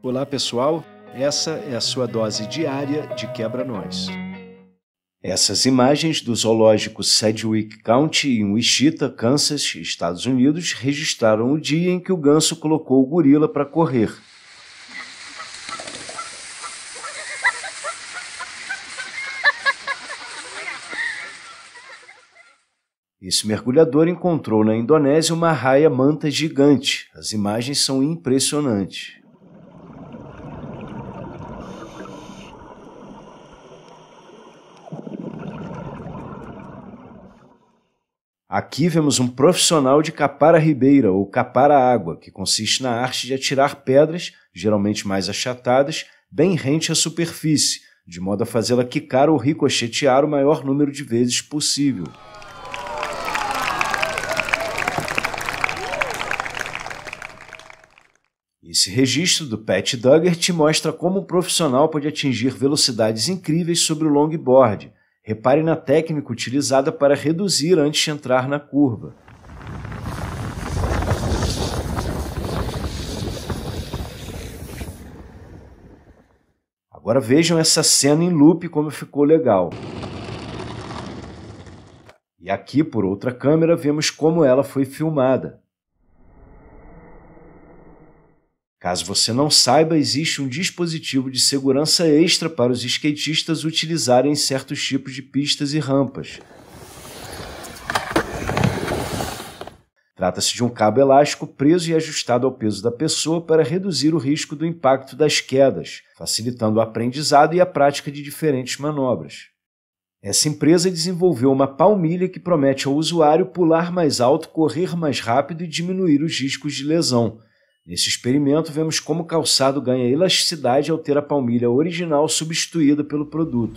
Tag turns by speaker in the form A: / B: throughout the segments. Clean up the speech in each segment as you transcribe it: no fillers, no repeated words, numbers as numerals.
A: Olá pessoal, essa é a sua dose diária de quebra-nós. Essas imagens do zoológico Sedgwick County em Wichita, Kansas, Estados Unidos, registraram o dia em que o ganso colocou o gorila para correr. Esse mergulhador encontrou na Indonésia uma raia-manta gigante. As imagens são impressionantes. Aqui vemos um profissional de capara-ribeira, ou capara-água, que consiste na arte de atirar pedras, geralmente mais achatadas, bem rente à superfície, de modo a fazê-la quicar ou ricochetear o maior número de vezes possível. Esse registro do Pat Dougherty mostra como um profissional pode atingir velocidades incríveis sobre o longboard. Repare na técnica utilizada para reduzir antes de entrar na curva. Agora vejam essa cena em loop como ficou legal. E aqui, por outra câmera, vemos como ela foi filmada. Caso você não saiba, existe um dispositivo de segurança extra para os skatistas utilizarem em certos tipos de pistas e rampas. Trata-se de um cabo elástico preso e ajustado ao peso da pessoa para reduzir o risco do impacto das quedas, facilitando o aprendizado e a prática de diferentes manobras. Essa empresa desenvolveu uma palmilha que promete ao usuário pular mais alto, correr mais rápido e diminuir os riscos de lesão. Nesse experimento, vemos como o calçado ganha elasticidade ao ter a palmilha original substituída pelo produto.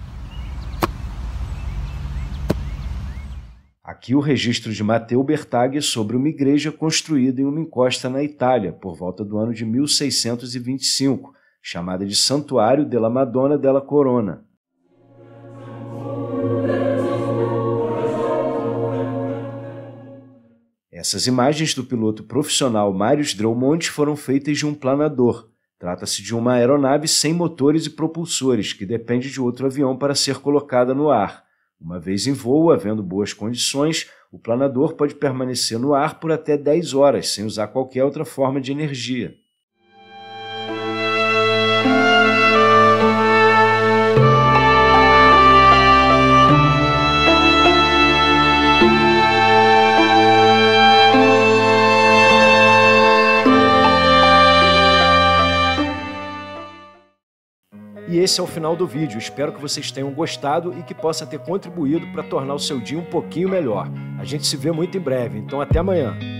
A: Aqui o registro de Matteo Bertaglia sobre uma igreja construída em uma encosta na Itália, por volta do ano de 1625, chamada de Santuário della Madonna della Corona. Essas imagens do piloto profissional Marius Drelmonte foram feitas de um planador. Trata-se de uma aeronave sem motores e propulsores, que depende de outro avião para ser colocada no ar. Uma vez em voo, havendo boas condições, o planador pode permanecer no ar por até 10 horas, sem usar qualquer outra forma de energia. E esse é o final do vídeo. Espero que vocês tenham gostado e que possa ter contribuído para tornar o seu dia um pouquinho melhor. A gente se vê muito em breve, então até amanhã.